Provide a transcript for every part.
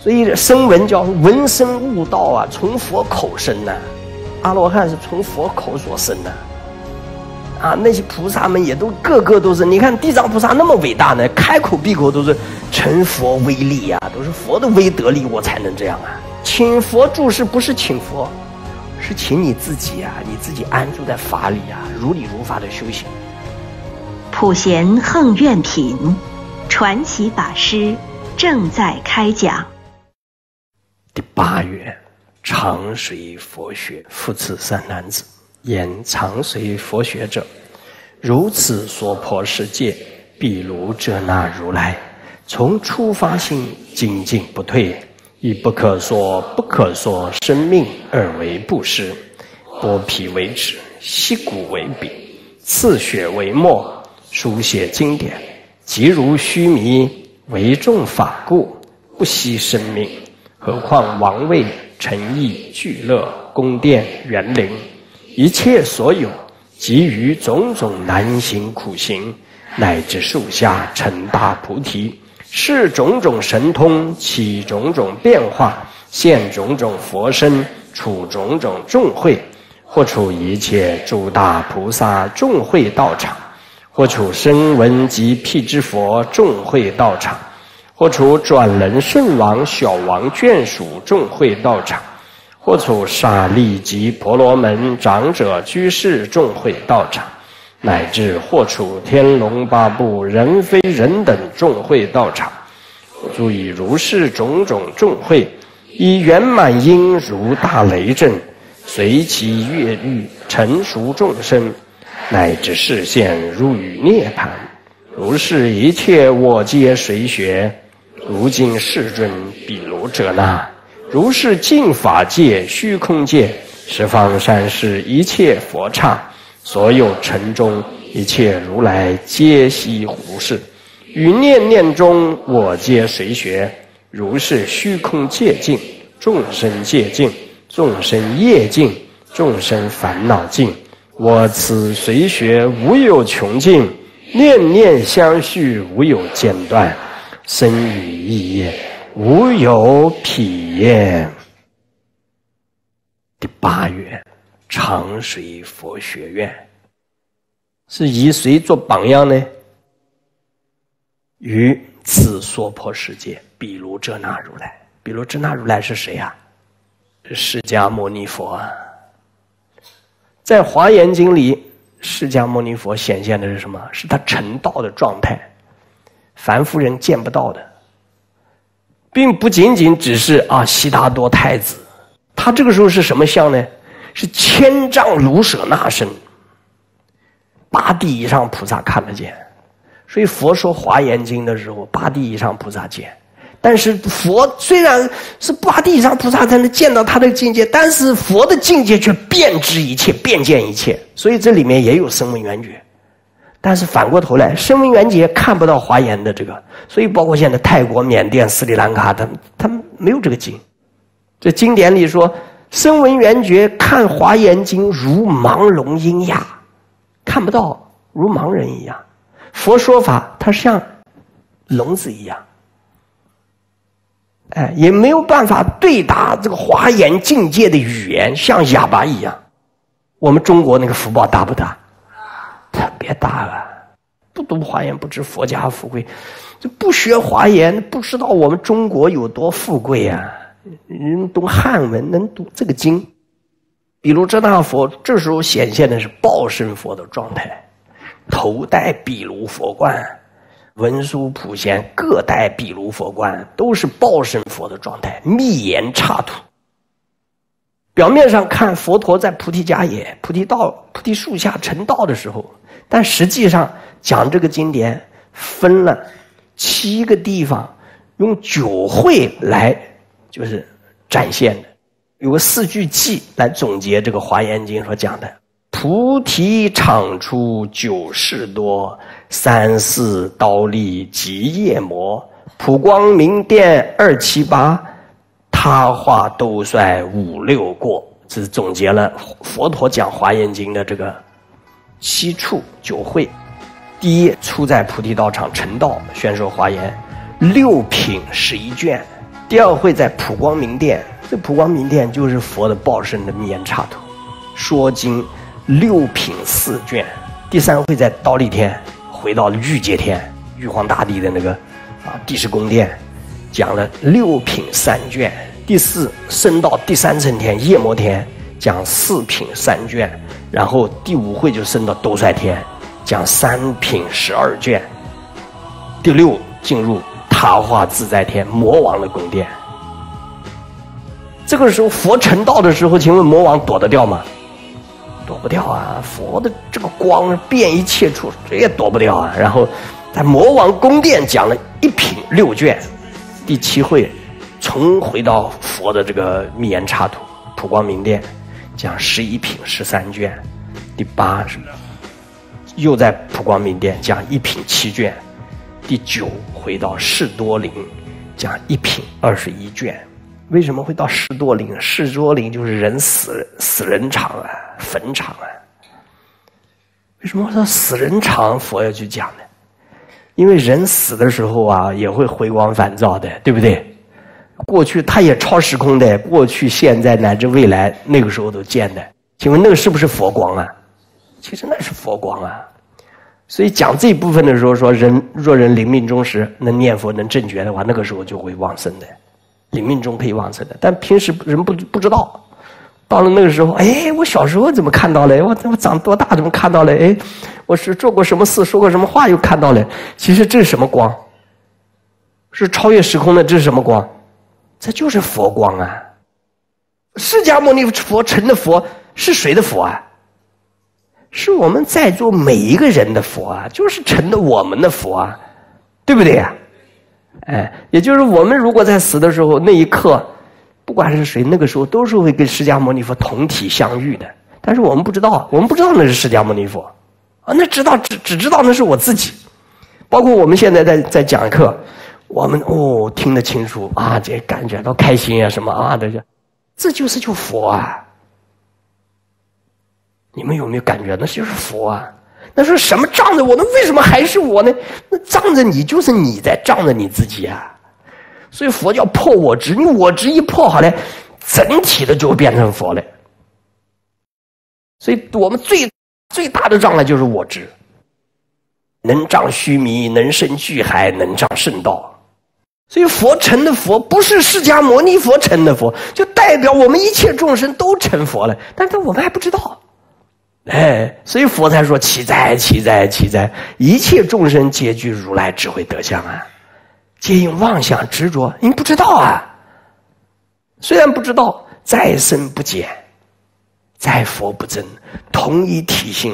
所以声闻叫闻声悟道啊，从佛口生呐。阿罗汉是从佛口所生的。啊，那些菩萨们也都个个都是，你看地藏菩萨那么伟大呢，开口闭口都是成佛威力呀，都是佛的威德力，我才能这样啊。请佛注释不是请佛，是请你自己啊，你自己安住在法里啊，如理如法的修行。 普贤横愿品传奇法师正在开讲。 第8月，常随佛学，复次三男子。言常随佛学者，如此娑婆世界，譬如遮那如来，从初发心，精进不退，以不可说不可说生命而为布施，剥皮为纸，析骨为笔，刺血为墨，书写经典，即如须弥，为众法故，不惜生命。何况王位、城邑、聚乐、宫殿、园林，一切所有，及于种种难行苦行，乃至树下成大菩提，是种种神通，起种种变化，现种种佛身，处种种众会，或处一切诸大菩萨众会道场，或处声闻及辟支佛众会道场，或处转轮圣王小王眷属众会道场，或处舍利及婆罗门长者居士众会道场，乃至或处天龙八部人非人等众会道场，注意如是种种众会，以圆满因如大雷震，随其越狱成熟众生，乃至示现入于涅槃。如是一切我皆随学，如今世尊比如遮那，如是净法界虚空界，十方三世一切佛刹，所有尘中一切如来皆悉如是。于念念中我皆随学，如是虚空界尽，众生界尽，众生业尽，众生烦恼尽，我此随学无有穷尽，念念相续无有间断，生与意业无有疲厌。第8月，常随佛学院，是以谁做榜样呢？于此娑婆世界，比如遮那如来。比如遮那如来是谁啊？是释迦牟尼佛啊。在华严经里，释迦牟尼佛显现的是什么？是他成道的状态，凡夫人见不到的，并不仅仅只是悉达多太子，他这个时候是什么相呢？是千丈卢舍那身，8地以上菩萨看得见。所以佛说华严经的时候，8地以上菩萨见。但是佛虽然是8地以上菩萨才能见到他的境界，但是佛的境界却遍知一切，遍见一切。所以这里面也有声闻缘觉。但是反过头来，声闻缘觉看不到华严的这个，所以包括现在泰国、缅甸、斯里兰卡，他们没有这个经。这经典里说，声闻缘觉看华严经如盲聋喑哑，看不到，如盲人一样。佛说法，它像聋子一样，也没有办法对答这个华严境界的语言，像哑巴一样。我们中国那个福报大不大？特别大啊！不读华严不知佛家富贵，这不学华严不知道我们中国有多富贵啊！人读汉文能读这个经，比如遮那佛这时候显现的是报身佛的状态，头戴毗卢佛冠，文殊普贤各戴毗卢佛冠，都是报身佛的状态，密言刹土。表面上看佛陀在菩提迦耶、菩提树下成道的时候，但实际上讲这个经典分了7个地方，用9会来就是展现的，有个4句偈来总结这个华严经所讲的：菩提场出9事多，3、4刀立及夜魔，普光明殿278，他化兜率5、6过。这是总结了佛陀讲华严经的这个7处9会。第一，出在菩提道场成道，宣说华严；6品11卷； 第二会在普光明殿，这普光明殿就是佛的报身的密言插图，说经6品4卷。第三会在忉利天，回到玉阶天，玉皇大帝的那个帝释宫殿，讲了6品3卷。第四升到第3层天夜摩天，讲4品3卷。然后第5会就升到兜率天，讲3品12卷。第6进入他化自在天魔王的宫殿。这个时候佛成道的时候，请问魔王躲得掉吗？躲不掉啊！佛的这个光遍一切处，这也躲不掉啊。然后在魔王宫殿讲了1品6卷。第7会重回到佛的这个密言插图普光明殿，讲11品13卷。第8又在普光明殿讲1品7卷。第9回到士多林，讲1品21卷。为什么会到士多林？士多林就是人死人场啊，坟场啊。为什么说死人场佛要去讲呢？因为人死的时候啊，也会回光返照的，对不对？过去它也超时空的，过去、现在乃至未来，那个时候都见的。请问那个是不是佛光啊？其实那是佛光啊。所以讲这一部分的时候说，若人临命终时能念佛能正觉的话，那个时候就会往生的。临命终可以往生的，但平时人不知道。到了那个时候，哎，我小时候怎么看到了？我长多大怎么看到了？哎，我是做过什么事，说过什么话又看到了？其实这是什么光？是超越时空的，这是什么光？这就是佛光啊！释迦牟尼佛成的佛是谁的佛啊？是我们在座每一个人的佛啊，就是成的我们的佛啊，对不对呀？哎，也就是我们如果在死的时候那一刻，不管是谁，那个时候都是会跟释迦牟尼佛同体相遇的。但是我们不知道，那是释迦牟尼佛啊，那只知道那是我自己。包括我们现在在讲课，我们听得清楚啊，这感觉到开心啊什么啊的，这就是佛啊。你们有没有感觉那就是佛啊？那说什么仗着我，那为什么还是我呢？那仗着你就是你在仗着你自己啊。所以佛叫破我执，你我执一破好了，整体的就会变成佛了。所以我们最大的障碍就是我执，能障须弥，能生巨海，能障圣道。所以佛成的佛不是释迦牟尼佛成的佛，就代表我们一切众生都成佛了，但是我们还不知道。哎，所以佛才说奇哉奇哉奇哉，一切众生皆具如来智慧德相啊，皆因妄想执着，你不知道啊。虽然不知道，再深不减，再佛不增，同一体性。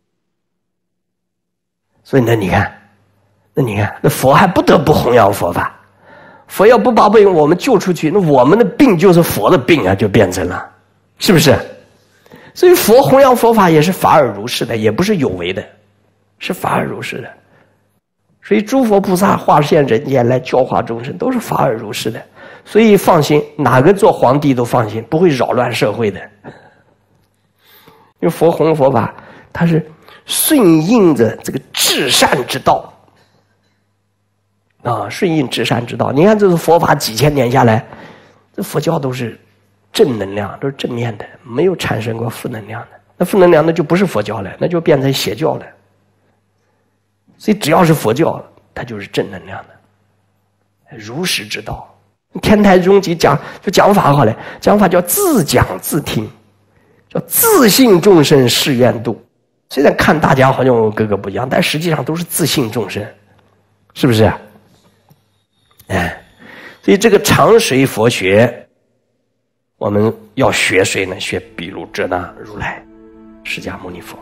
所以那你看，那佛还不得不弘扬佛法。佛要不把我们救出去，那我们的病就是佛的病啊，就变成了，是不是？所以佛弘扬佛法也是法尔如是的，也不是有为的，是法尔如是的。所以诸佛菩萨化现人间来教化众生，都是法尔如是的。所以放心，哪个做皇帝都放心，不会扰乱社会的。因为佛弘佛法，它是顺应着这个至善之道啊，顺应至善之道。你看，这是佛法几千年下来，这佛教都是正能量，都是正面的，没有产生过负能量的。那负能量那就不是佛教了，那就变成邪教了。所以只要是佛教，它就是正能量的，如实之道。天台宗就讲法好了，讲法叫自讲自听，叫自信众生誓愿度。虽然看大家好像各个不一样，但实际上都是自信众生，是不是？哎，所以这个常随佛学，我们要学谁呢？学毗卢遮那如来，释迦牟尼佛。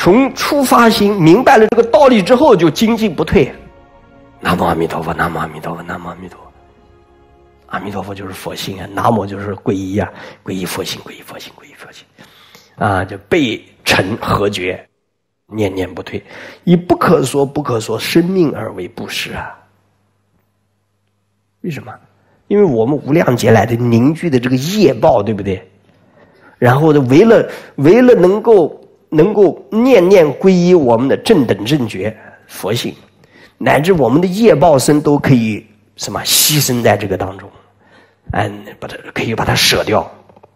从出发心明白了这个道理之后，就精进不退。南无阿弥陀佛，南无阿弥陀佛，南无阿弥陀佛。阿弥陀佛就是佛性啊，南无就是皈依啊，皈依佛性，皈依佛性，皈依佛性，啊，就背尘合觉，念念不退，以不可说不可说生命而为布施啊。为什么？因为我们无量劫来的凝聚的这个业报，对不对？然后呢，为了能够念念皈依我们的正等正觉佛性，乃至我们的业报身都可以什么牺牲在这个当中，可以把它舍掉。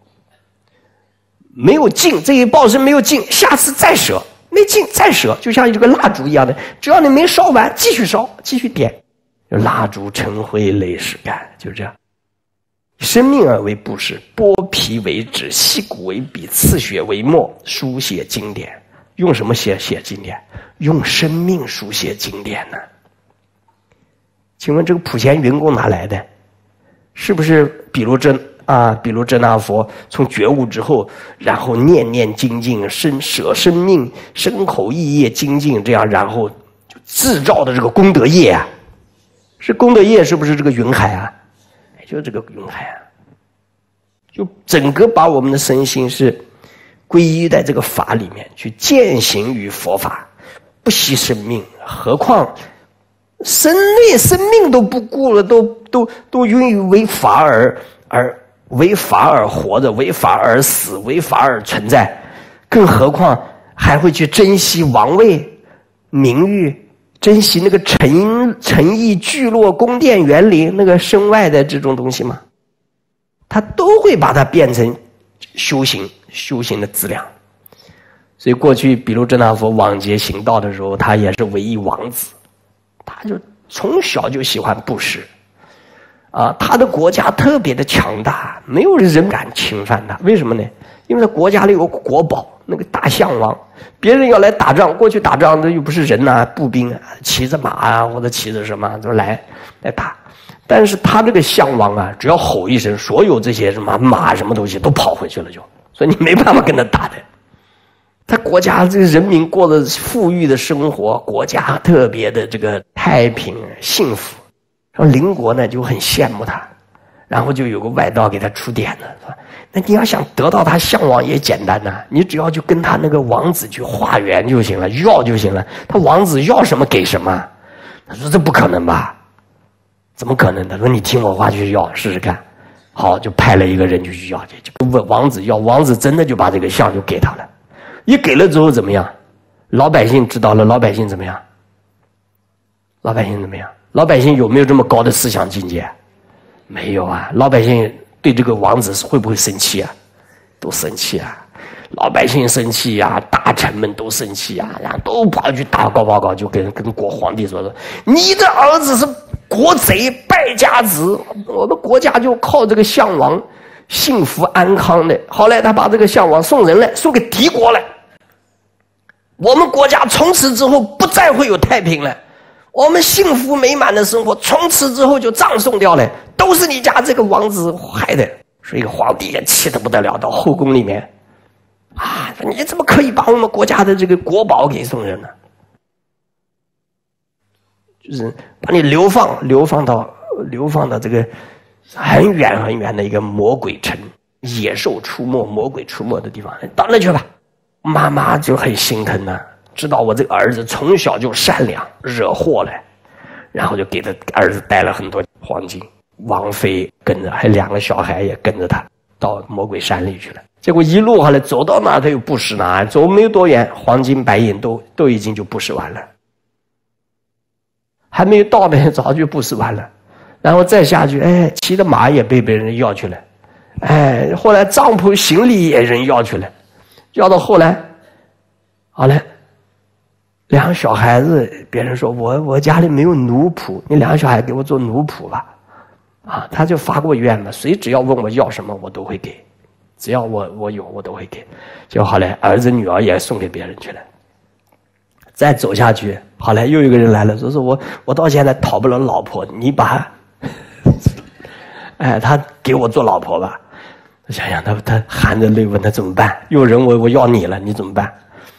没有尽，这一报身没有尽，下次再舍，没尽再舍，就像这个蜡烛一样的，只要你没烧完，继续烧，继续点。蜡烛成灰泪始干，就这样。生命而为布施，剥皮为纸，细骨为笔，刺血为墨，书写经典。用什么写经典？用生命书写经典呢？请问这个普贤云供哪来的？是不是比如真那佛从觉悟之后，然后念念精进，舍生命，身口意业精进，这样然后就制造的这个功德业啊？是功德业，是不是这个云海啊？就是这个云海啊，就整个把我们的身心是皈依在这个法里面去践行于佛法，不惜生命，何况生命都不顾了，都愿意为法而活着，为法而死，为法而存在，更何况还会去珍惜王位、名誉。珍惜那个诚意聚落宫殿园林那个身外的这种东西吗？他都会把它变成修行的资粮。所以过去比如真那佛往劫行道的时候，他也是唯一王子，他就从小就喜欢布施啊，他的国家特别的强大，没有人敢侵犯他。为什么呢？因为他国家里有个国宝，那个大象王，别人要来打仗，过去打仗的又不是人啊，步兵啊，骑着马啊，或者骑着什么就来打。但是他这个象王啊，只要吼一声，所有这些什么马什么东西都跑回去了就，所以你没办法跟他打的。他国家这个人民过着富裕的生活，国家特别的这个太平幸福，然后邻国呢就很羡慕他，然后就有个外道给他出点子，是吧？那你要想得到他象王也简单呐，你只要就跟他那个王子去化缘就行了，要就行了。他王子要什么给什么。他说这不可能吧？怎么可能？他说你听我话去要试试看。好，就派了一个人就去要，就问王子要，王子真的就把这个象就给他了。一给了之后怎么样？老百姓知道了，老百姓怎么样？老百姓怎么样？老百姓有没有这么高的思想境界？没有啊，老百姓对这个王子会不会生气啊？都生气啊！老百姓生气啊，大臣们都生气啊，然后都跑去打报告，就跟国皇帝说，你的儿子是国贼败家子，我们国家就靠这个项王幸福安康的。后来他把这个项王送人了，送给敌国了。我们国家从此之后不再会有太平了。我们幸福美满的生活从此之后就葬送掉了，都是你家这个王子害的。所以皇帝也气得不得了，到后宫里面啊，你怎么可以把我们国家的这个国宝给送人呢？就是把你流放到这个很远很远的一个魔鬼城，野兽出没、魔鬼出没的地方，到那去吧。妈妈就很心疼啊，知道我这个儿子从小就善良，惹祸了，然后就给他儿子带了很多黄金，王妃跟着，还2个小孩也跟着他到魔鬼山里去了。结果一路下来走到哪他又布施哪，走没有多远，黄金白银都已经就布施完了，还没有到呢，早就布施完了。然后再下去，骑的马也被别人要去了，后来帐篷行李也人要去了，要到后来，好了，2个小孩子，别人说我家里没有奴仆，你2个小孩给我做奴仆吧。啊，他就发过愿嘛，谁只要问我要什么我都会给，只要我有我都会给。结果后来儿子女儿也送给别人去了。再走下去，后来又有一个人来了，说我到现在讨不了老婆，你把他给我做老婆吧。想想他含着泪问他怎么办，有人我要你了，你怎么办？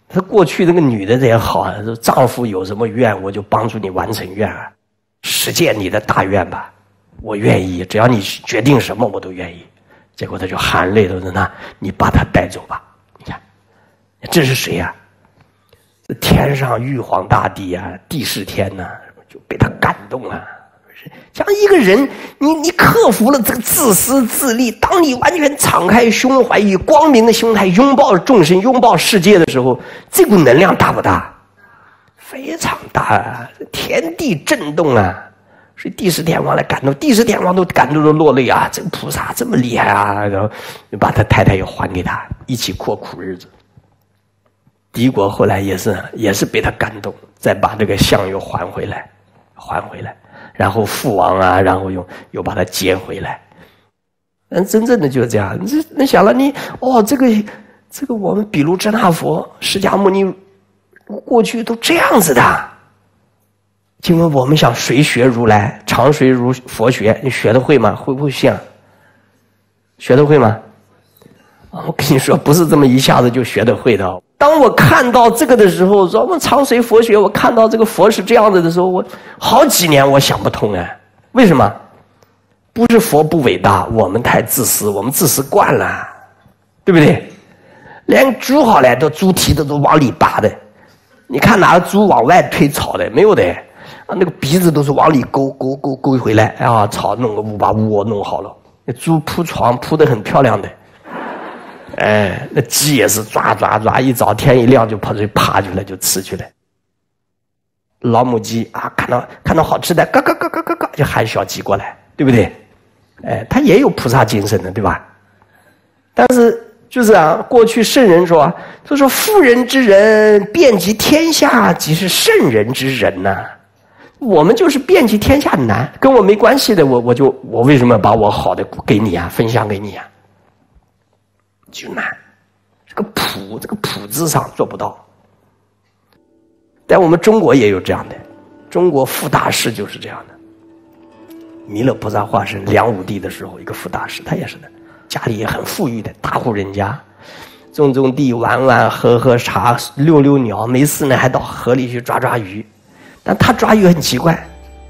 他过去那个女的也好啊，说丈夫有什么愿，我就帮助你完成愿啊，实现你的大愿吧，我愿意，只要你决定什么我都愿意。结果他就含泪的说：“那你把他带走吧。”你看，这是谁呀？天上玉皇大帝啊，帝释天呐，就被他感动啊。像一个人，你克服了这个自私自利，当你完全敞开胸怀，以光明的心态拥抱众生、拥抱世界的时候，这股能量大不大？非常大啊！天地震动啊！所以帝释天王来感动，帝释天王都感动的落泪啊！这个菩萨这么厉害啊！然后就把他太太又还给他，一起过苦日子。敌国后来也是被他感动，再把这个相又还回来，然后父王啊，然后又把他接回来。真正的就是这样。你想了你这个我们比如遮那佛、释迦牟尼过去都这样子的。请问我们想谁学如来，常谁如佛学，你学得会吗？会不会像？学得会吗？我跟你说，不是这么一下子就学得会的。当我看到这个的时候，说我们常随佛学，我看到这个佛是这样子的时候，我好几年我想不通哎，为什么？不是佛不伟大，我们太自私，我们自私惯了，对不对？连猪好了，都猪蹄子都往里拔的，你看哪个猪往外推草的？没有的，那个鼻子都是往里勾回来啊，草弄个把窝弄好了，那猪铺床铺得很漂亮的。哎，那鸡也是抓，一早天一亮就跑出去爬去了，就吃去了。老母鸡啊，看到好吃的，嘎就喊小鸡过来，对不对？哎，它也有菩萨精神的，对吧？但是就是啊，过去圣人说，他说妇人之仁，遍及天下，即是圣人之仁呐。我们就是遍及天下难，跟我没关系的，我为什么把我好的给你啊，分享给你啊？就难，这个谱字上做不到。但我们中国也有这样的，中国副大师就是这样的。弥勒菩萨化身梁武帝的时候，一个副大师，他也是的，家里也很富裕的大户人家，种地，玩喝茶，遛鸟，没事呢还到河里去抓鱼。但他抓鱼很奇怪，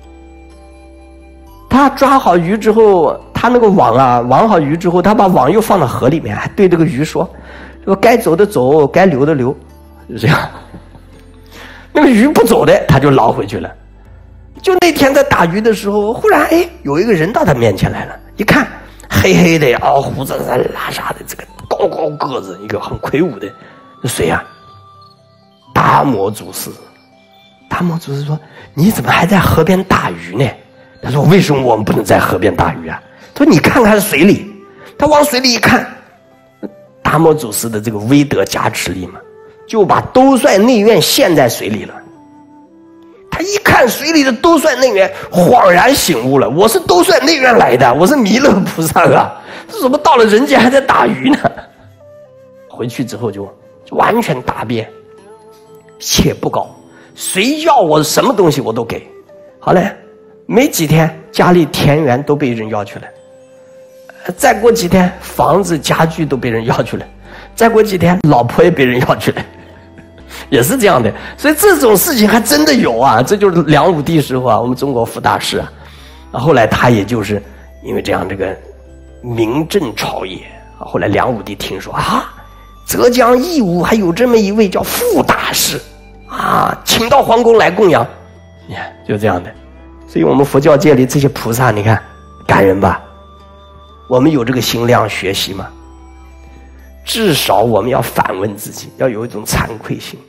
他抓好鱼之后，他那个网好鱼之后，他把网又放到河里面，还对这个鱼说该走的走，该留的留，就这样。那个鱼不走的，他就捞回去了。就那天在打鱼的时候，忽然有一个人到他面前来了，一看黑黑的胡子拉碴的，这个高个子，一个很魁梧的，这谁啊？达摩祖师。达摩祖师说：“你怎么还在河边打鱼呢？”他说：“为什么我们不能在河边打鱼啊？”他说：“你看看水里。”他往水里一看，达摩祖师的这个威德加持力嘛，就把兜率内院陷在水里了。他一看水里的兜率内院，恍然醒悟了：我是兜率内院来的，我是弥勒菩萨啊！这怎么到了人间还在打鱼呢？回去之后就完全答辩，且不高，谁要我什么东西我都给。好嘞，没几天家里田园都被人要去了，再过几天房子家具都被人要去了，再过几天老婆也被人要去了，也是这样的。所以这种事情还真的有啊，这就是梁武帝时候啊，我们中国副大师啊，后来他也就是因为这样这个名震朝野，后来梁武帝听说啊，浙江义乌还有这么一位叫副大师啊，请到皇宫来供养，你看就这样的。所以我们佛教界里这些菩萨，你看感人吧？我们有这个心量学习吗？至少我们要反问自己，要有一种惭愧心。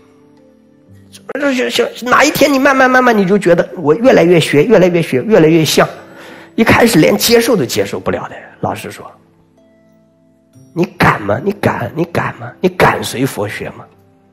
哪一天你慢慢你就觉得我越来越学，越来越像，一开始连接受都接受不了的。老实说，你敢吗？你敢吗？你敢随佛学吗？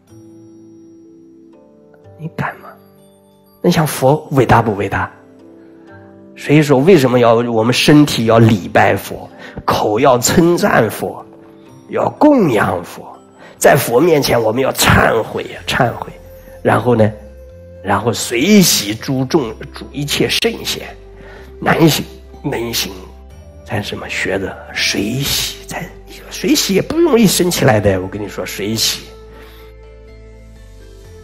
你敢吗？那像佛伟大不伟大？所以说为什么我们身体要礼拜佛，口要称赞佛，要供养佛，在佛面前我们要忏悔，然后呢，随喜诸一切圣贤，难行能行，才什么学的随喜，才随喜也不容易生起来的。我跟你说，随喜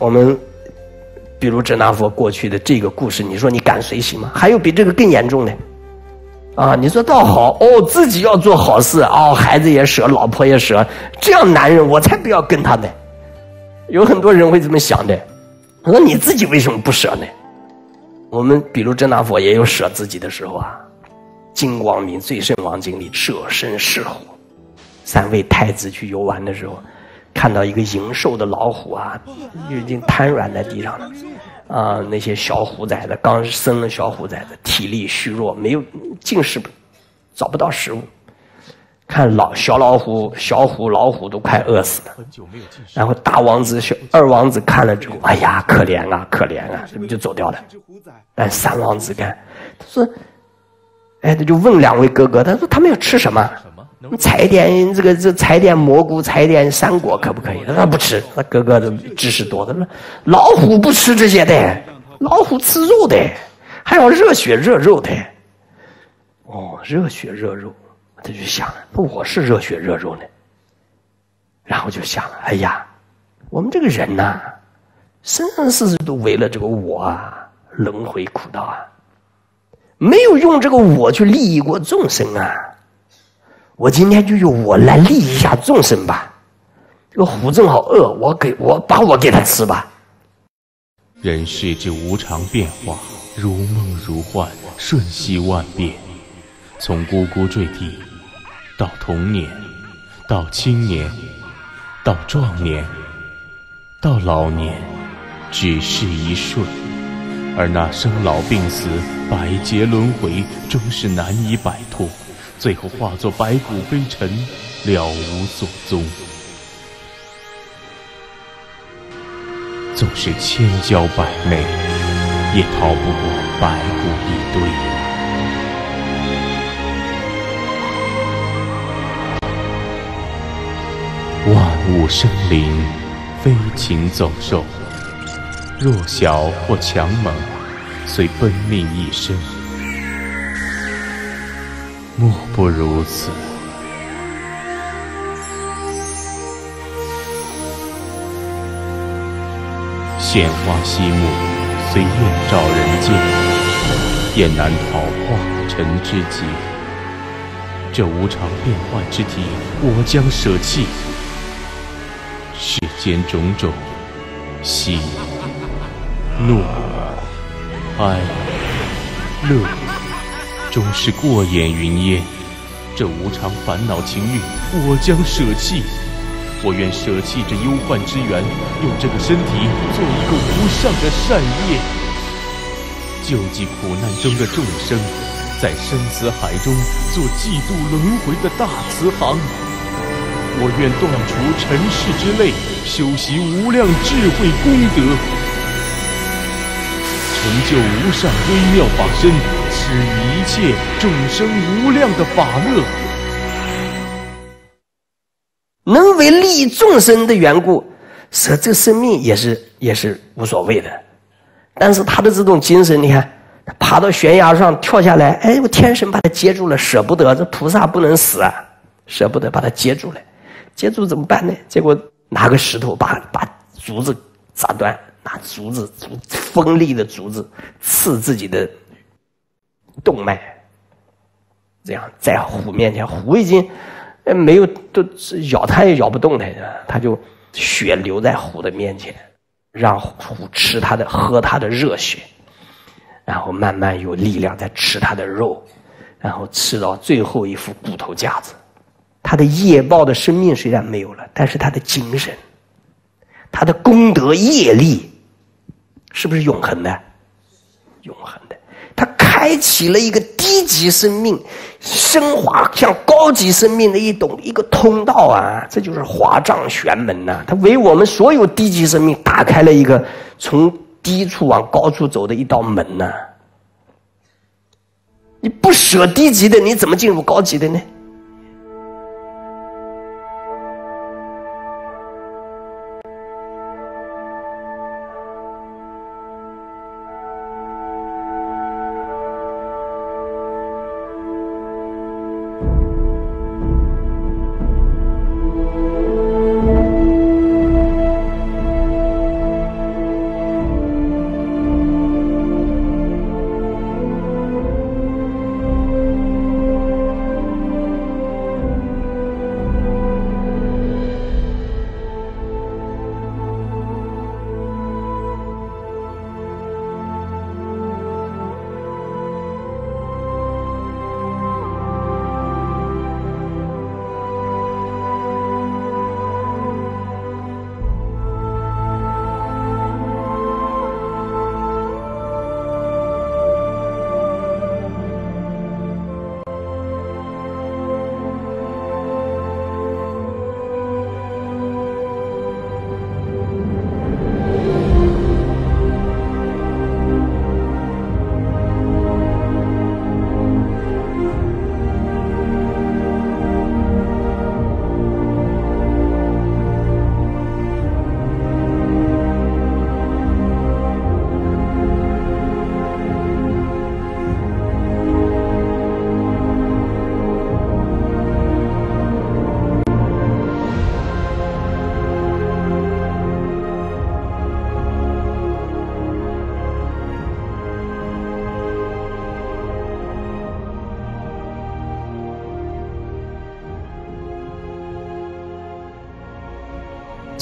我们比如哲那佛过去的这个故事，你说你敢随喜吗？还有比这个更严重的啊！你说倒好哦，自己要做好事哦，孩子也舍，老婆也舍，这样男人我才不要跟他呢。有很多人会这么想的。我说你自己为什么不舍呢？我们比如哲那佛也有舍自己的时候啊。金光明最胜王经里舍身饲虎，3位太子去游玩的时候，看到一个营瘦的老虎啊，已经瘫软在地上了啊，那些小虎崽子刚生了小虎崽子，体力虚弱，没有进食，找不到食物，看小老虎、小虎、老虎都快饿死了。然后大王子、二王子看了之后，哎呀，可怜啊，可怜啊，这不就走掉了？但3王子看，他说。哎，他就问2位哥哥，他说他们要吃什么？采点采点蘑菇，采点山果，可不可以？他说不吃。他哥哥的知识多，他说老虎不吃这些的，老虎吃肉的，还要热血热肉的。哦，热血热肉，他就想了，我是热血热肉呢。然后就想了，哎呀，我们这个人呐，生生世世都为了这个我啊，轮回苦道啊。没有用这个我去利益过众生啊！我今天就用我来利益一下众生吧。这个虎正好饿，我给他吃吧。 人世之无常变化，如梦如幻，瞬息万变。从呱呱坠地，到童年，到青年，到壮年，到老年，只是一瞬。而那生老病死、百劫轮回，终是难以摆脱，最后化作白骨飞尘，了无所踪。纵是千娇百媚，也逃不过白骨一堆。万物生灵，飞禽走兽。弱小或强猛，虽奔命一生，莫不如此。鲜花惜木，虽艳照人间，也难逃化尘之劫。这无常变幻之体，我将舍弃。世间种种，喜怒哀乐，终是过眼云烟。这无常烦恼情欲，我将舍弃。我愿舍弃这忧患之源，用这个身体做一个无上的善业，救济苦难中的众生，在生死海中做济度轮回的大慈航。我愿断除尘世之累，修习无量智慧功德，成就无上微妙法身，施予一切众生无量的法乐。 能为利益众生的缘故，舍这个生命也是无所谓的。但是他的这种精神，你看，他爬到悬崖上跳下来，哎，我天神把他接住了，舍不得，这菩萨不能死啊，舍不得把他接住了。接住怎么办呢？结果拿个石头把竹子砸断，拿锋利的竹子刺自己的动脉，这样在虎面前，虎已经没有，都咬他也咬不动他就血流在虎的面前，让虎喝他的热血，然后慢慢有力量在吃他的肉，然后吃到最后一副骨头架子。他的业报的生命虽然没有了，但是他的精神，他的功德业力是不是永恒的？永恒的。他开启了一个低级生命升华向高级生命的一个通道啊，这就是华藏玄门呐，他为我们所有低级生命打开了一个从低处往高处走的一道门呐。你不舍低级的，你怎么进入高级的呢？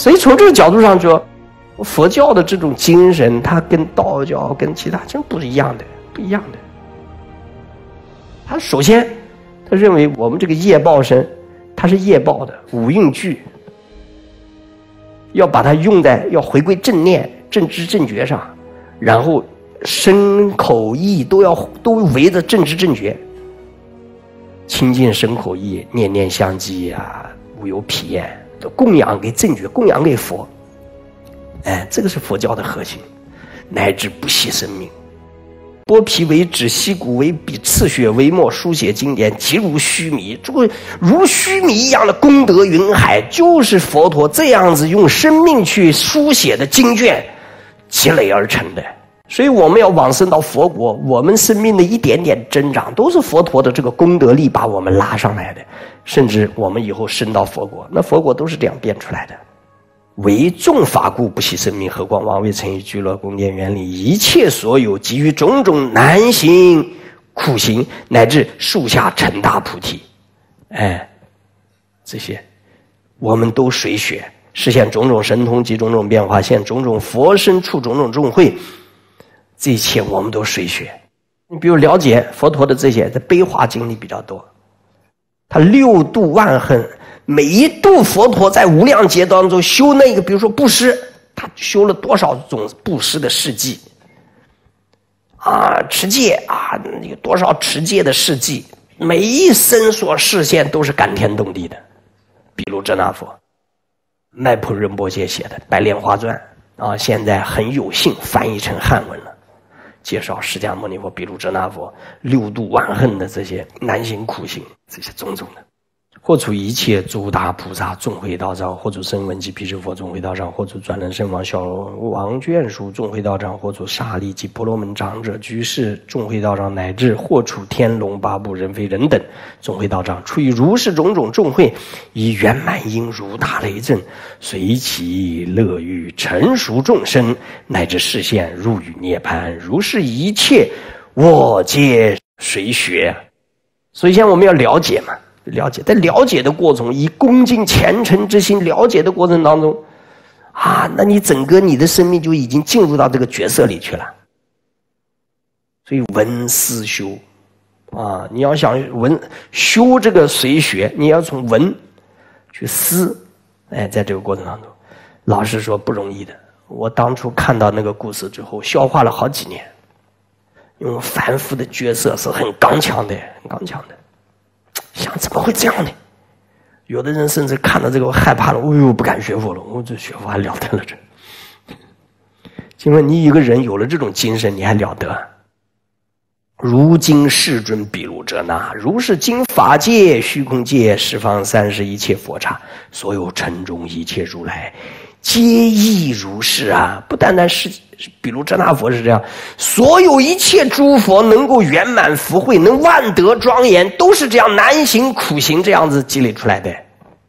所以从这个角度上说，佛教的这种精神，它跟道教、跟其他真不一样的，不一样的。他首先，他认为我们这个业报身，它是业报的五蕴具，要把它用在要回归正念、正知正觉上，然后身口意都围着正知正觉，清净身口意，念念相继啊，无有疲厌，都供养给正觉，供养给佛。哎，这个是佛教的核心，乃至不惜生命。剥皮为纸，析骨为笔，刺血为墨，书写经典，即如须弥。这个如须弥一样的功德云海，就是佛陀这样子用生命去书写的经卷积累而成的。所以我们要往生到佛国，我们生命的一点点增长，都是佛陀的这个功德力把我们拉上来的。甚至我们以后升到佛国，那佛国都是这样变出来的。为众法故，不惜生命，何况王位成于居乐宫殿园里，一切所有给予种种难行苦行，乃至树下成大菩提，哎，这些我们都随学，实现种种神通及种种变化，现种种佛身处种种众会，这一切我们都随学。你比如了解佛陀的这些，在悲华经里比较多，他六度万恨。每一度佛陀在无量劫当中修那个，比如说布施，他修了多少种布施的事迹啊，持戒啊，有多少持戒的事迹，每一生所示现都是感天动地的。比如遮那佛，麦普仁波切写的《白莲花传》啊，现在很有幸翻译成汉文了，介绍释迦牟尼佛、比如遮那佛六度万恨的这些难行苦行，这些种种的。或处一切诸大菩萨众会道场，或处声闻及辟支佛众会道场，或处转轮圣王、小王眷属众会道场，或处沙利及婆罗门长者、居士众会道场，乃至或处天龙八部、人非人等众会道场，出于如是种种众会，以圆满因如大雷震，随其乐欲成熟众生，乃至示现入于涅槃。如是一切，我皆随学。所以现在我们要了解嘛。了解，在了解的过程，以恭敬虔诚之心了解的过程当中，啊，那你整个你的生命就已经进入到这个角色里去了。所以闻思修，啊，你要想修这个随学，你要从闻去思，哎，在这个过程当中，老实说不容易的。我当初看到那个故事之后，消化了好几年，用凡夫的角色是很刚强的，很刚强的。想怎么会这样呢？有的人甚至看到这个害怕了，哎呦，不敢学佛了。我这学佛还了得了这？请问你一个人有了这种精神，你还了得？如今世尊比如遮那，如是经法界、虚空界、十方三世一切佛刹，所有尘中一切如来，皆亦如是啊！不单单是比如遮那佛是这样，所有一切诸佛能够圆满福慧，能万德庄严，都是这样难行苦行这样子积累出来的。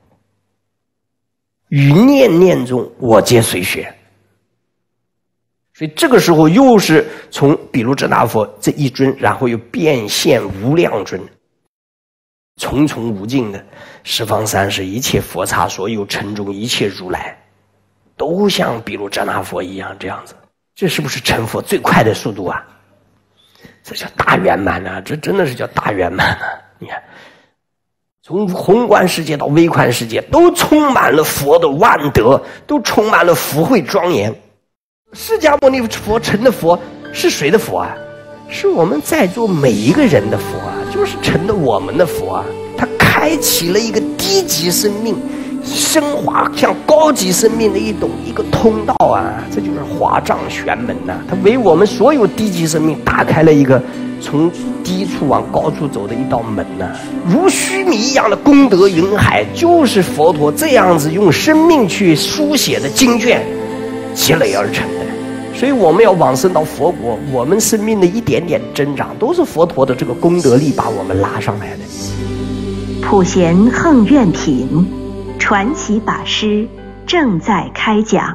于念念中，我皆随学。所以这个时候又是从比如遮那佛这一尊，然后又变现无量尊，重重无尽的十方三世一切佛刹，所有尘中一切如来，都像比如遮那佛一样这样子。这是不是成佛最快的速度啊？这叫大圆满啊！这真的是叫大圆满啊！你看，从宏观世界到微观世界，都充满了佛的万德，都充满了福慧庄严。释迦牟尼佛成的佛是谁的佛啊？是我们在座每一个人的佛啊，就是成的我们的佛啊。他开启了一个低级生命升华向高级生命的一个通道啊，这就是华藏玄门呐、它为我们所有低级生命打开了一个从低处往高处走的一道门呐、如须弥一样的功德云海，就是佛陀这样子用生命去书写的经卷积累而成的。所以我们要往生到佛国，我们生命的一点点增长，都是佛陀的这个功德力把我们拉上来的。 普贤横愿品传奇法师正在开讲。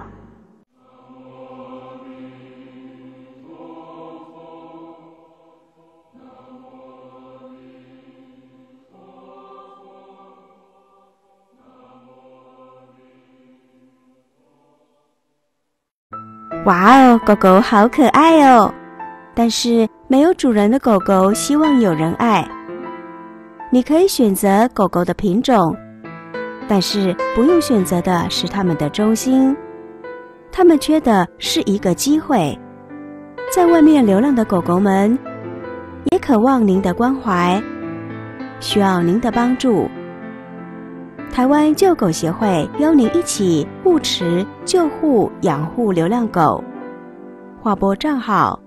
哇哦，狗狗好可爱哦！但是没有主人的狗狗希望有人爱。你可以选择狗狗的品种，但是不用选择的是它们的忠心。它们缺的是一个机会。在外面流浪的狗狗们也渴望您的关怀，需要您的帮助。台湾救狗协会邀您一起护持、救护、养护流浪狗。划拨账号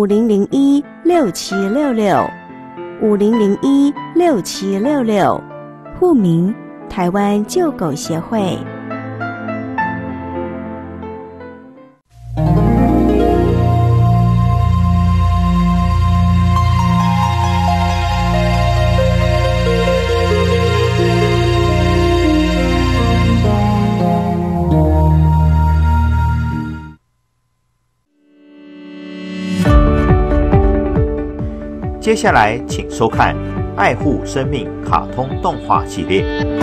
50016766，50016766，户名台湾救狗协会。 接下来请收看《爱护生命》卡通动画系列。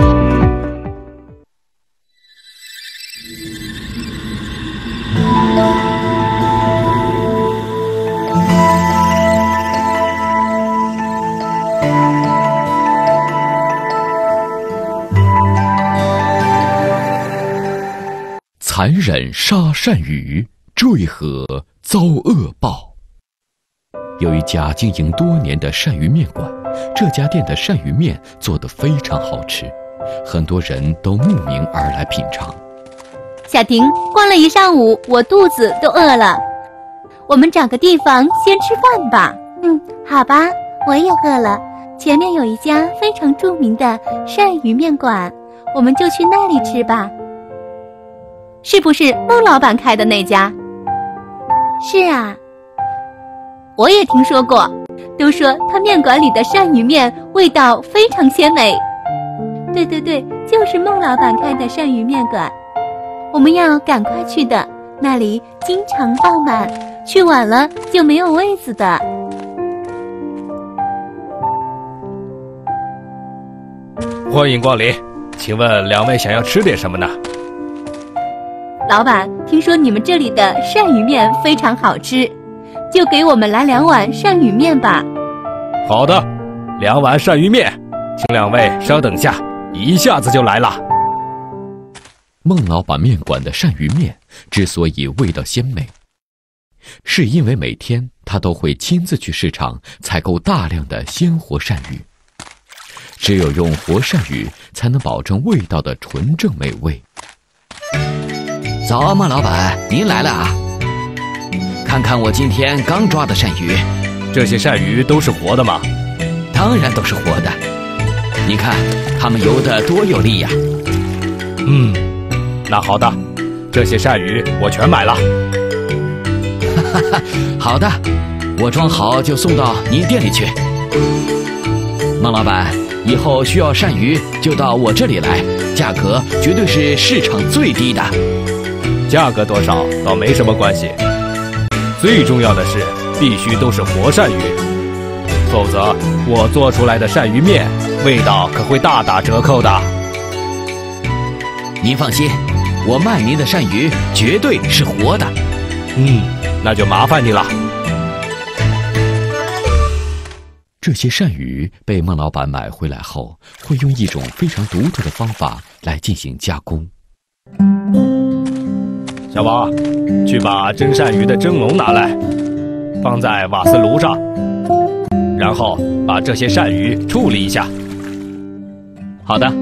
残忍杀鳝鱼，坠河遭恶报。有一家经营多年的鳝鱼面馆，这家店的鳝鱼面做得非常好吃，很多人都慕名而来品尝。 小婷，逛了一上午，我肚子都饿了，我们找个地方先吃饭吧。好吧，我也饿了。前面有一家非常著名的鳝鱼面馆，我们就去那里吃吧。是不是孟老板开的那家？是啊，我也听说过，都说他面馆里的鳝鱼面味道非常鲜美。对对对，就是孟老板开的鳝鱼面馆，我们要赶快去的，那里经常爆满，去晚了就没有位子的。 欢迎光临，请问两位想要吃点什么呢？ 老板，听说你们这里的鳝鱼面非常好吃，就给我们来2碗鳝鱼面吧。 好的，2碗鳝鱼面，请两位稍等下，一下子就来了。 孟老板面馆的鳝鱼面之所以味道鲜美，是因为每天他都会亲自去市场采购大量的鲜活鳝鱼，只有用活鳝鱼才能保证味道的纯正美味。 早，孟老板，您来了啊！看看我今天刚抓的鳝鱼。 这些鳝鱼都是活的吗？ 当然都是活的。你看，它们游得多有力呀！ 那好的，这些鳝鱼我全买了。 好的，我装好就送到您店里去。孟老板，以后需要鳝鱼就到我这里来，价格绝对是市场最低的。 价格多少倒没什么关系，最重要的是必须都是活鳝鱼，否则我做出来的鳝鱼面味道可会大打折扣的。 您放心，我卖您的鳝鱼绝对是活的。 那就麻烦你了。 这些鳝鱼被孟老板买回来后，会用一种非常独特的方法来进行加工。 小王，去把蒸鳝鱼的蒸笼拿来，放在瓦斯炉上，然后把这些鳝鱼处理一下。 好的。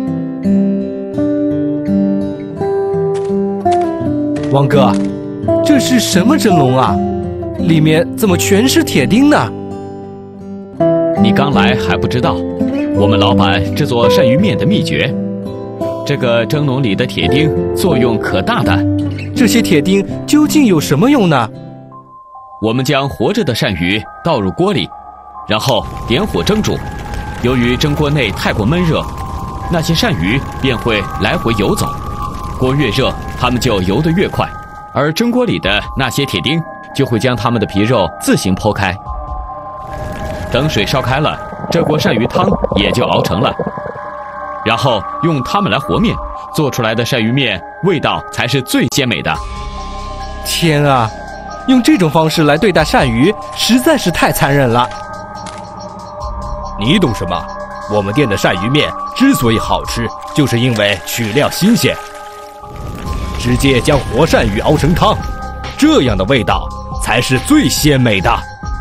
王哥，这是什么蒸笼啊？里面怎么全是铁钉呢？ 你刚来还不知道，我们老板制作鳝鱼面的秘诀。这个蒸笼里的铁钉作用可大的。 这些铁钉究竟有什么用呢？ 我们将活着的鳝鱼倒入锅里，然后点火蒸煮。由于蒸锅内太过闷热，那些鳝鱼便会来回游走。锅越热，它们就游得越快，而蒸锅里的那些铁钉就会将它们的皮肉自行剖开。等水烧开了，这锅鳝鱼汤也就熬成了，然后用它们来和面，做出来的鳝鱼面味道才是最鲜美的。 天啊， 用这种方式来对待鳝鱼，实在是太残忍了。 你懂什么？我们店的鳝鱼面之所以好吃，就是因为取料新鲜，直接将活鳝鱼熬成汤，这样的味道才是最鲜美的。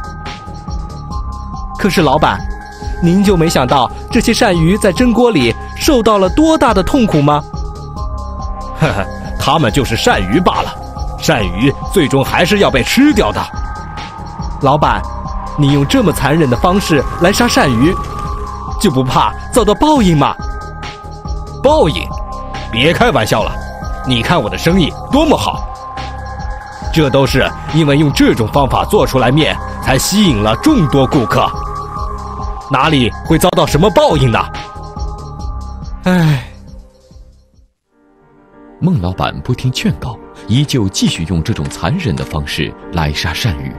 可是老板，您就没想到这些鳝鱼在蒸锅里受到了多大的痛苦吗？ 呵呵，它们就是鳝鱼罢了，鳝鱼最终还是要被吃掉的。 老板，你用这么残忍的方式来杀鳝鱼，就不怕遭到报应吗？ 报应？别开玩笑了，你看我的生意多么好，这都是因为用这种方法做出来面，才吸引了众多顾客，哪里会遭到什么报应呢？ 唉。 孟老板不听劝告，依旧继续用这种残忍的方式来杀鳝鱼。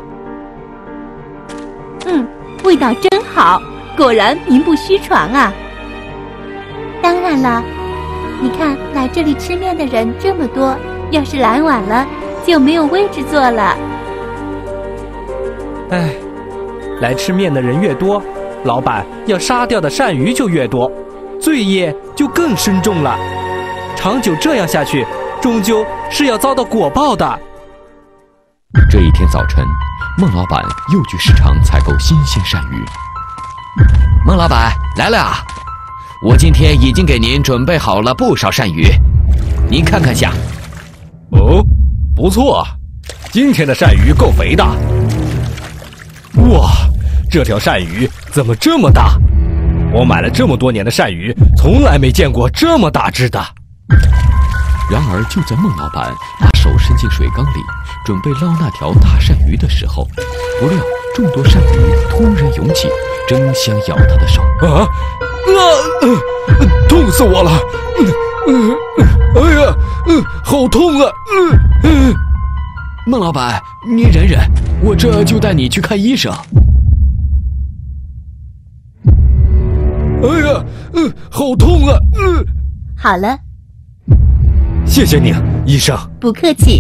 味道真好，果然名不虚传啊！当然了，你看来这里吃面的人这么多，要是来晚了，就没有位置坐了。 唉，来吃面的人越多，老板要杀掉的鳝鱼就越多，罪业就更深重了。长久这样下去，终究是要遭到果报的。 这一天早晨，孟老板又去市场采购新鲜鳝鱼。孟老板来了啊！我今天已经给您准备好了不少鳝鱼，您看看下。 哦，不错啊，今天的鳝鱼够肥的。哇，这条鳝鱼怎么这么大？我买了这么多年的鳝鱼，从来没见过这么大只的。 然而就在孟老板把手伸进水缸里准备捞那条大鳝鱼的时候，不料众多鳝鱼突然涌起，争相咬他的手。 痛死我了！哎呀，好痛啊！ 孟老板，您忍忍，我这就带你去看医生。 哎呀，好痛啊！ 好了， 谢谢你，医生。 不客气。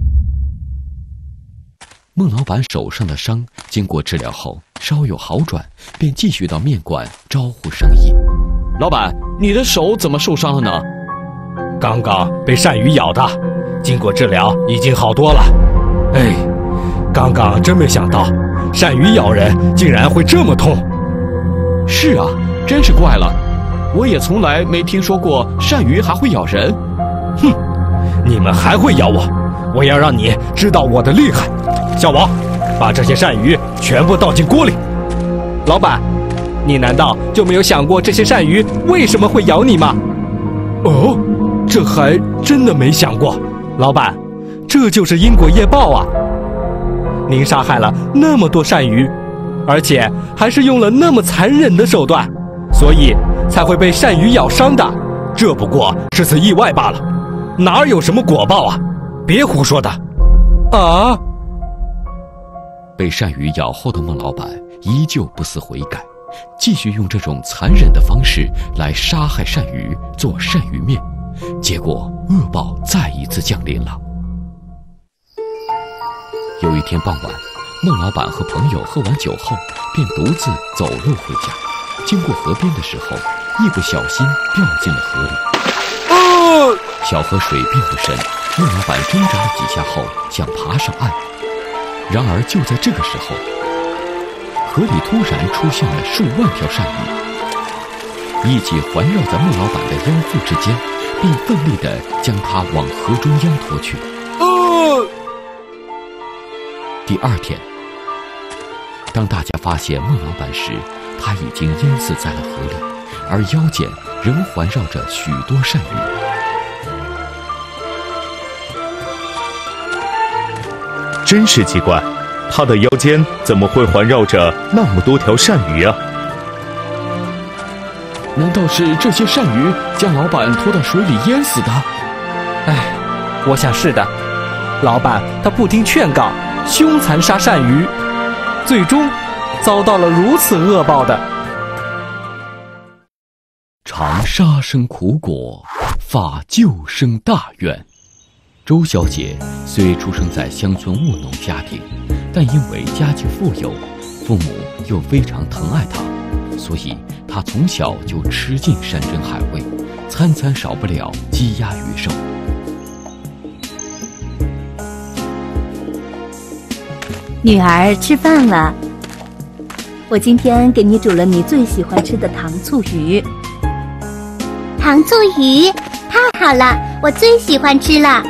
孟老板手上的伤经过治疗后稍有好转，便继续到面馆招呼生意。老板，你的手怎么受伤了呢？ 刚刚被鳝鱼咬的，经过治疗已经好多了。哎，刚刚真没想到，鳝鱼咬人竟然会这么痛。 是啊，真是怪了，我也从来没听说过鳝鱼还会咬人。 哼，你们还会咬我，我要让你知道我的厉害。小王，把这些鳝鱼全部倒进锅里。 老板，你难道就没有想过这些鳝鱼为什么会咬你吗？ 哦，这还真的没想过。 老板，这就是因果业报啊！您杀害了那么多鳝鱼，而且还是用了那么残忍的手段，所以才会被鳝鱼咬伤的。 这不过是次意外罢了，哪有什么果报啊？别胡说的。 啊！ 被鳝鱼咬后的孟老板依旧不思悔改，继续用这种残忍的方式来杀害鳝鱼，做鳝鱼面，结果恶报再一次降临了。有一天傍晚，孟老板和朋友喝完酒后，便独自走路回家。经过河边的时候，一不小心掉进了河里。小河水并不深，孟老板挣扎了几下后想爬上岸，然而就在这个时候，河里突然出现了数万条鳝鱼，一起环绕在孟老板的腰腹之间，并奋力地将他往河中央拖去。第二天，当大家发现孟老板时，他已经淹死在了河里，而腰间仍环绕着许多鳝鱼。 真是奇怪，他的腰间怎么会环绕着那么多条鳝鱼啊？ 难道是这些鳝鱼将老板拖到水里淹死的？ 唉，我想是的。老板他不听劝告，凶残杀鳝鱼，最终遭到了如此恶报的。 尝杀生苦果，发救生大愿。 周小姐虽出生在乡村务农家庭，但因为家境富有，父母又非常疼爱她，所以她从小就吃尽山珍海味，餐餐少不了鸡鸭鱼肉。 女儿，吃饭了。我今天给你煮了你最喜欢吃的糖醋鱼。 糖醋鱼，太好了，我最喜欢吃了。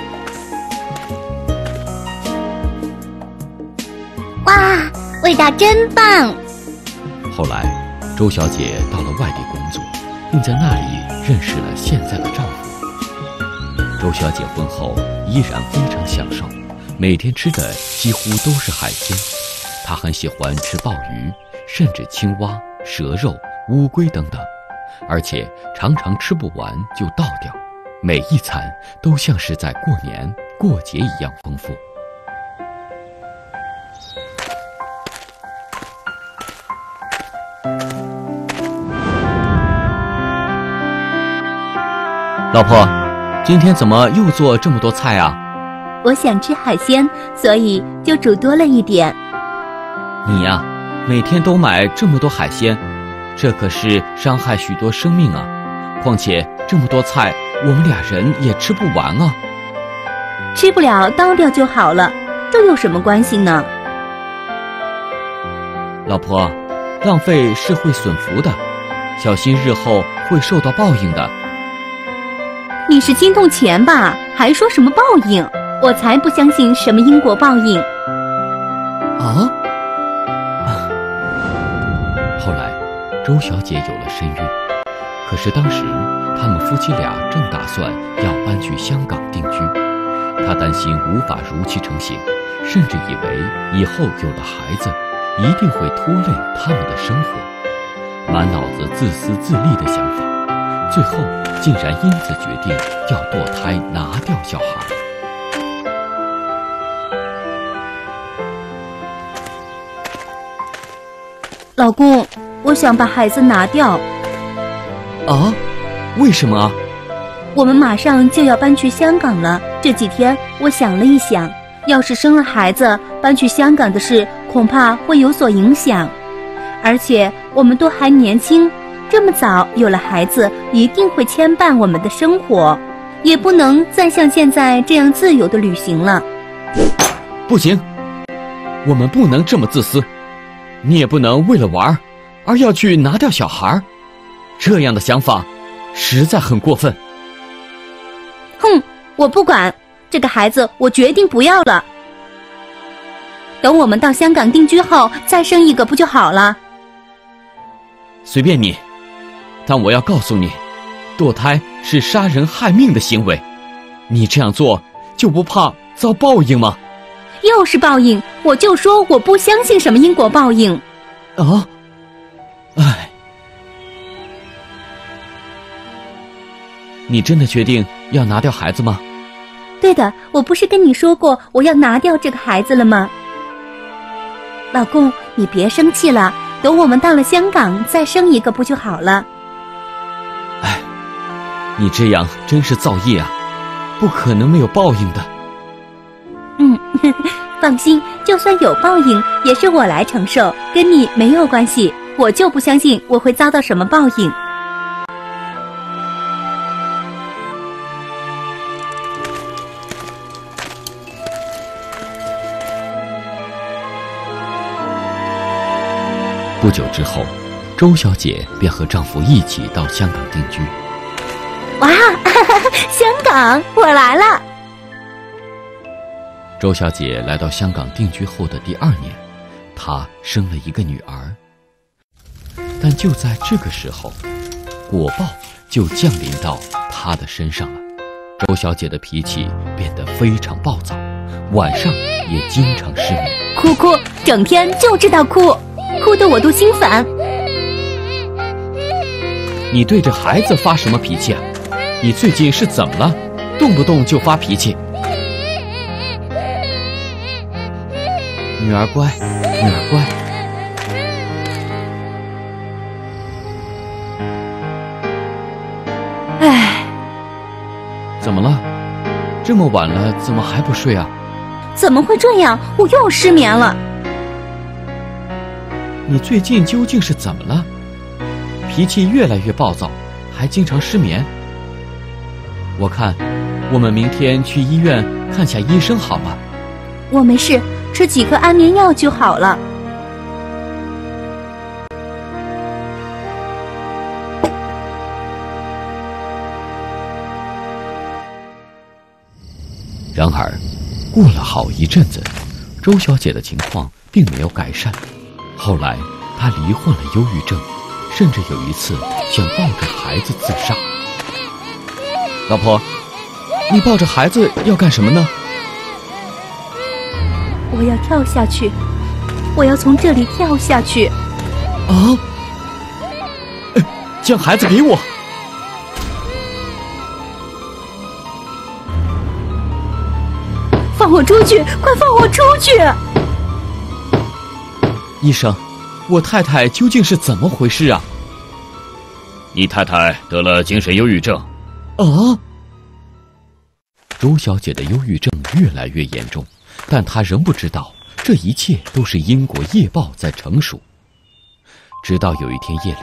哇，味道真棒！ 后来，周小姐到了外地工作，并在那里认识了现在的丈夫。周小姐婚后依然非常享受，每天吃的几乎都是海鲜。她很喜欢吃鲍鱼，甚至青蛙、蛇肉、乌龟等等，而且常常吃不完就倒掉，每一餐都像是在过年过节一样丰富。 老婆，今天怎么又做这么多菜啊？ 我想吃海鲜，所以就煮多了一点。 你呀，每天都买这么多海鲜，这可是伤害许多生命啊！况且这么多菜，我们俩人也吃不完啊。 吃不了倒掉就好了，这有什么关系呢？ 老婆，浪费是会损福的，小心日后会受到报应的。 你是心动钱吧？还说什么报应？我才不相信什么因果报应。 啊？ 后来，周小姐有了身孕，可是当时他们夫妻俩正打算要搬去香港定居，她担心无法如期成行，甚至以为以后有了孩子，一定会拖累他们的生活，满脑子自私自利的想法，最后竟然因此决定要堕胎拿掉小孩。 老公，我想把孩子拿掉。 啊？为什么啊？ 我们马上就要搬去香港了，这几天我想了一想，要是生了孩子，搬去香港的事恐怕会有所影响，而且我们都还年轻，这么早有了孩子，一定会牵绊我们的生活，也不能再像现在这样自由的旅行了。 不行，我们不能这么自私，你也不能为了玩而要去拿掉小孩，这样的想法实在很过分。 哼，我不管，这个孩子我决定不要了。等我们到香港定居后再生一个不就好了？ 随便你，但我要告诉你，堕胎是杀人害命的行为，你这样做就不怕遭报应吗？ 又是报应，我就说我不相信什么因果报应。 啊？唉，你真的决定要拿掉孩子吗？ 对的，我不是跟你说过我要拿掉这个孩子了吗？老公，你别生气了，等我们到了香港再生一个不就好了？ 唉，你这样真是造业啊，不可能没有报应的。 放心，就算有报应也是我来承受，跟你没有关系，我就不相信我会遭到什么报应。 不久之后，周小姐便和丈夫一起到香港定居。 哇，香港，我来了！ 周小姐来到香港定居后的第2年，她生了一个女儿。但就在这个时候，果报就降临到她的身上了。周小姐的脾气变得非常暴躁，晚上也经常失眠。 哭，整天就知道哭，哭得我都心烦。 你对着孩子发什么脾气啊？你最近是怎么了？动不动就发脾气。女儿乖，女儿乖。 唉， 怎么了？ 这么晚了，怎么还不睡啊？ 怎么会这样？我又失眠了。 你最近究竟是怎么了？脾气越来越暴躁，还经常失眠。我看，我们明天去医院看下医生好了。 我没事，吃几颗安眠药就好了。 然而，过了好一阵子，周小姐的情况并没有改善。后来，她罹患了忧郁症，甚至有一次想抱着孩子自杀。老婆，你抱着孩子要干什么呢？ 我要跳下去，我要从这里跳下去。 啊！将孩子给我！ 放我出去！快放我出去！ 医生，我太太究竟是怎么回事啊？ 你太太得了精神忧郁症。 啊！周小姐的忧郁症越来越严重，但她仍不知道这一切都是因果业报在成熟。直到有一天夜里，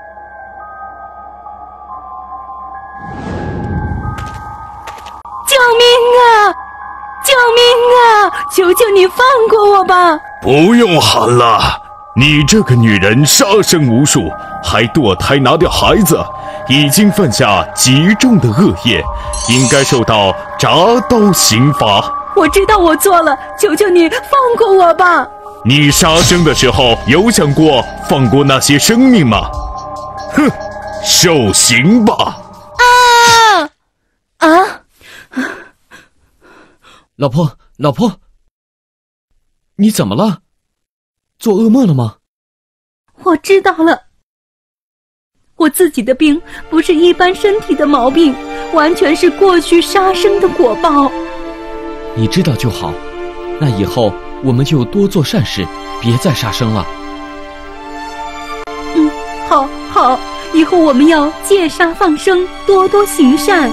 救命啊！救命啊！求求你放过我吧！ 不用喊了，你这个女人杀生无数，还堕胎拿掉孩子，已经犯下极重的恶业，应该受到铡刀刑罚。 我知道我错了，求求你放过我吧！ 你杀生的时候有想过放过那些生命吗？哼，受刑吧！ 老婆，你怎么了？做噩梦了吗？ 我知道了，我自己的病不是一般身体的毛病，完全是过去杀生的果报。 你知道就好，那以后我们就多做善事，别再杀生了。 好，以后我们要戒杀放生，多多行善。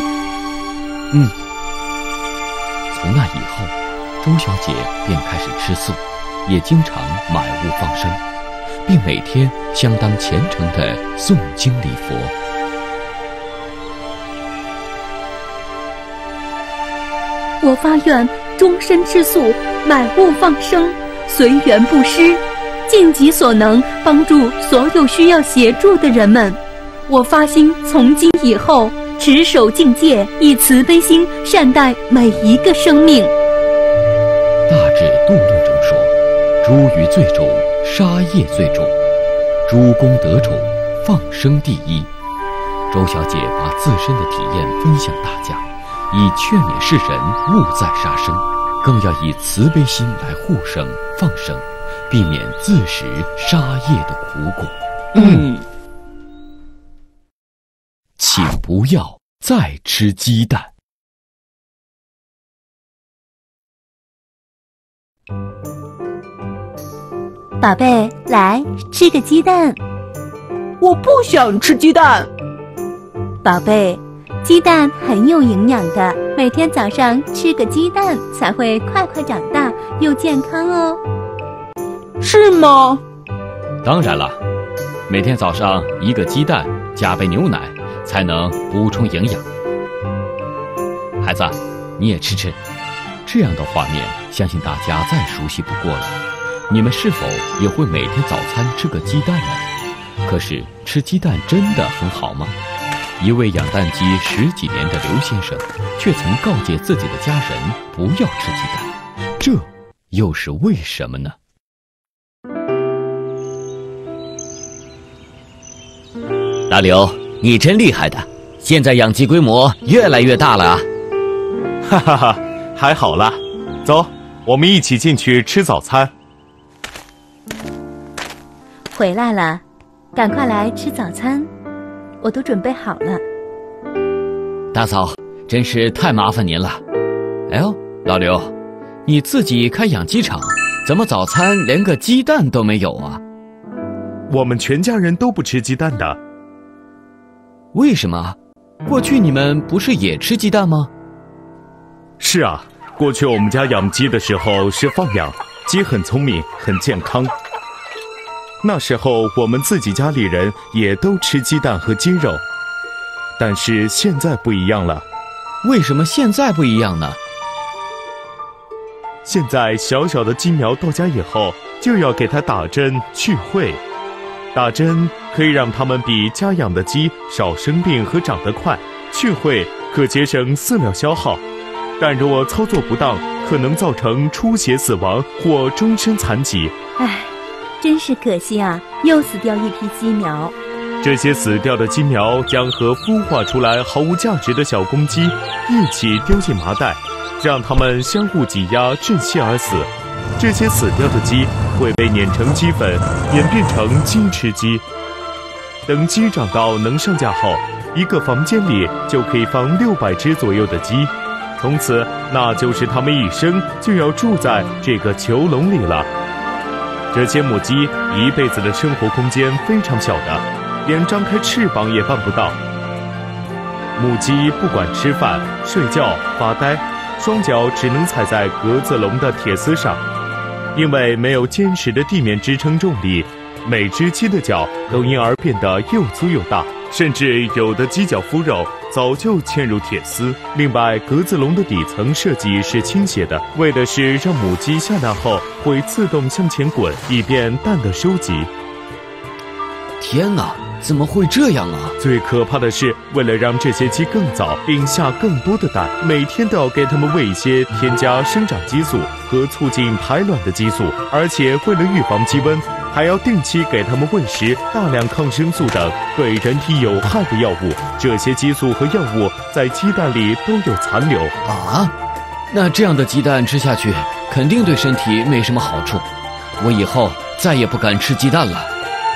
从那以后，周小姐便开始吃素，也经常买物放生，并每天相当虔诚地诵经礼佛。 我发愿终身吃素，买物放生，随缘布施，尽己所能帮助所有需要协助的人们。我发心从今以后持守境界，以慈悲心善待每一个生命。 大智度论中说，诛鱼最重，杀业最重，诸功德中，放生第一。周小姐把自身的体验分享大家，以劝勉世人勿再杀生，更要以慈悲心来护生放生，避免自食杀业的苦果。请不要再吃鸡蛋。 宝贝，来吃个鸡蛋。 我不想吃鸡蛋。 宝贝，鸡蛋很有营养的，每天早上吃个鸡蛋才会快快长大，又健康哦。 是吗？ 当然了，每天早上一个鸡蛋加杯牛奶，才能补充营养。孩子，你也吃吃。这样的画面，相信大家再熟悉不过了。你们是否也会每天早餐吃个鸡蛋呢？可是吃鸡蛋真的很好吗？一位养蛋鸡10几年的刘先生，却曾告诫自己的家人不要吃鸡蛋，这又是为什么呢？ 大刘，你真厉害的，现在养鸡规模越来越大了啊！ 哈哈哈，还好啦。走，我们一起进去吃早餐。 回来了，赶快来吃早餐，我都准备好了。 大嫂，真是太麻烦您了。 哎呦，老刘，你自己开养鸡场，怎么早餐连个鸡蛋都没有啊？ 我们全家人都不吃鸡蛋的。 为什么？过去你们不是也吃鸡蛋吗？ 是啊，过去我们家养鸡的时候是放养，鸡很聪明，很健康。那时候我们自己家里人也都吃鸡蛋和鸡肉，但是现在不一样了。 为什么现在不一样呢？ 现在小小的鸡苗到家以后，就要给它打针去秽。打针可以让它们比家养的鸡少生病和长得快，去秽可节省饲料消耗，但若操作不当，可能造成出血死亡或终身残疾。 唉，真是可惜啊，又死掉一批鸡苗。 这些死掉的鸡苗将和孵化出来毫无价值的小公鸡一起丢进麻袋，让它们相互挤压窒息而死。这些死掉的鸡会被碾成鸡粉，演变成鸡吃鸡。等鸡长到能上架后，一个房间里就可以放600只左右的鸡，从此那就是它们一生就要住在这个囚笼里了。这些母鸡一辈子的生活空间非常小的，连张开翅膀也办不到。母鸡不管吃饭、睡觉、发呆，双脚只能踩在格子笼的铁丝上。因为没有坚实的地面支撑重力，每只鸡的脚都因而变得又粗又大，甚至有的鸡脚孵肉早就嵌入铁丝。另外，格子笼的底层设计是倾斜的，为的是让母鸡下蛋后会自动向前滚，以便蛋的收集。 天哪，怎么会这样啊？ 最可怕的是，为了让这些鸡更早并下更多的蛋，每天都要给它们喂一些添加生长激素和促进排卵的激素，而且为了预防鸡瘟，还要定期给它们喂食大量抗生素等对人体有害的药物。这些激素和药物在鸡蛋里都有残留啊！那这样的鸡蛋吃下去，肯定对身体没什么好处。我以后再也不敢吃鸡蛋了。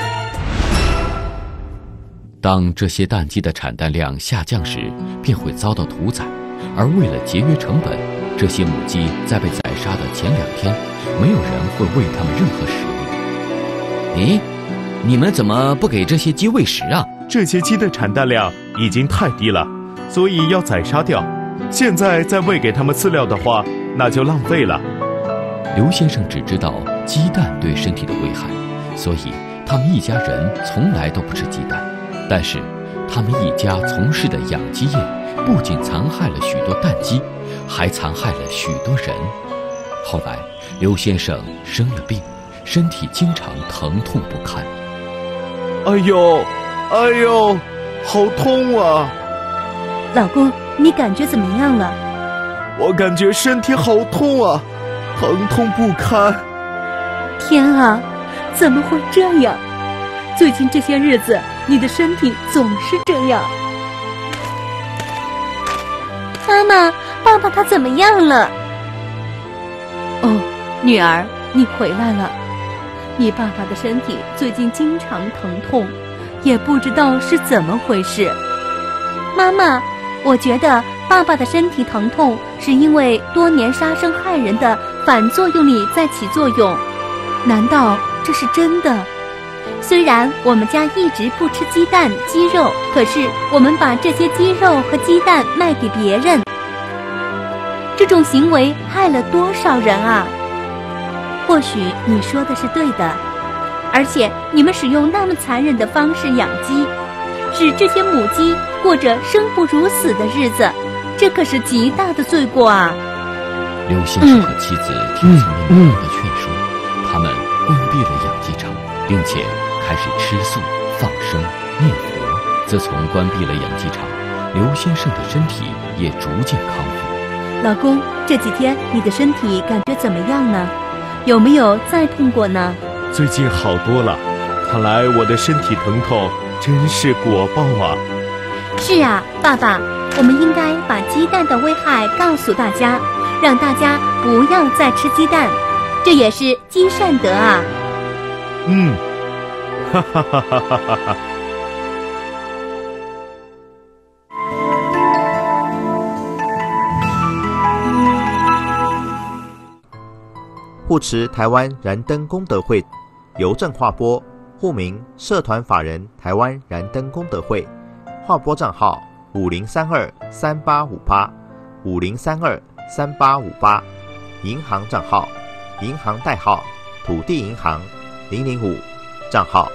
当这些蛋鸡的产蛋量下降时，便会遭到屠宰，而为了节约成本，这些母鸡在被宰杀的前2天，没有人会喂它们任何食物。咦，你们怎么不给这些鸡喂食啊？ 这些鸡的产蛋量已经太低了，所以要宰杀掉。现在再喂给它们饲料的话，那就浪费了。 刘先生只知道鸡蛋对身体的危害，所以他们一家人从来都不吃鸡蛋。但是他们一家从事的养鸡业不仅残害了许多蛋鸡，还残害了许多人。后来刘先生生了病，身体经常疼痛不堪。 哎呦，哎呦，好痛啊！ 老公，你感觉怎么样了？ 我感觉身体好痛啊，疼痛不堪。 天啊，怎么会这样？最近这些日子，你的身体总是这样。妈妈，爸爸他怎么样了？哦，女儿，你回来了。你爸爸的身体最近经常疼痛，也不知道是怎么回事。妈妈，我觉得爸爸的身体疼痛是因为多年杀生害人的反作用力在起作用。难道这是真的？虽然我们家一直不吃鸡蛋、鸡肉，可是我们把这些鸡肉和鸡蛋卖给别人，这种行为害了多少人啊！或许你说的是对的，而且你们使用那么残忍的方式养鸡，使这些母鸡过着生不如死的日子，这可是极大的罪过啊！ 刘先生和妻子听从了女儿的劝说，他们关闭了养鸡场，并且开始吃素、放生、念佛。自从关闭了养鸡场，刘先生的身体也逐渐康复。 老公，这几天你的身体感觉怎么样呢？有没有再痛过呢？ 最近好多了，看来我的身体疼痛真是果报啊！ 是啊，爸爸，我们应该把鸡蛋的危害告诉大家，让大家不要再吃鸡蛋，这也是积善德啊！ 哈哈哈哈哈哈！ 护持台湾燃灯功德会，邮政划拨，户名社团法人台湾燃灯功德会，划拨账号50323858，5032 3858，银行账号：银行代号土地银行005，账号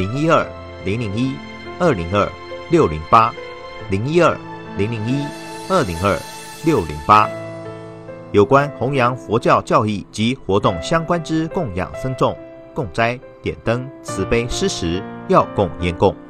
012002-608，012002-608。有关弘扬佛教教义及活动相关之供养僧众、供斋、点灯、慈悲施食，要供焉供。